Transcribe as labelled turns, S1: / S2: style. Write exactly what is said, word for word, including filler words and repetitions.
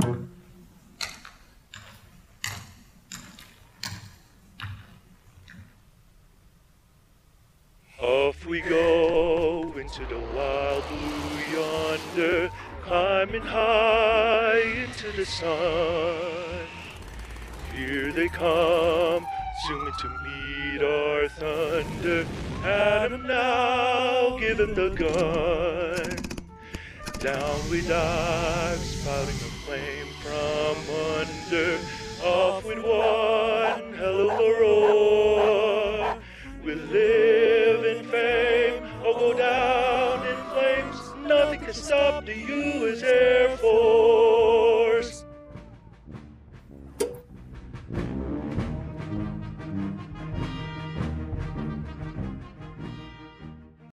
S1: Off we go into the wild blue yonder, climbing high into the sun. Here they come, zooming to meet our thunder. At 'em now, give 'em the gun. Down we dive, spouting a flame from under. Off with one hell of a roar. We live in fame, or go down in flames. Nothing can stop the U S Air Force.